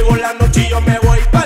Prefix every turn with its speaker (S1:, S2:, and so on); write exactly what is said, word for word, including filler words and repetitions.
S1: llegó la noche y yo me voy pa'